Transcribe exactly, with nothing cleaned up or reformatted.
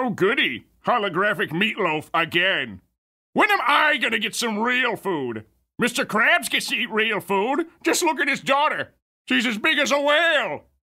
Oh, goody. Holographic Meatloaf again. When am I gonna get some real food? Mister Krabs gets to eat real food. Just look at his daughter. She's as big as a whale.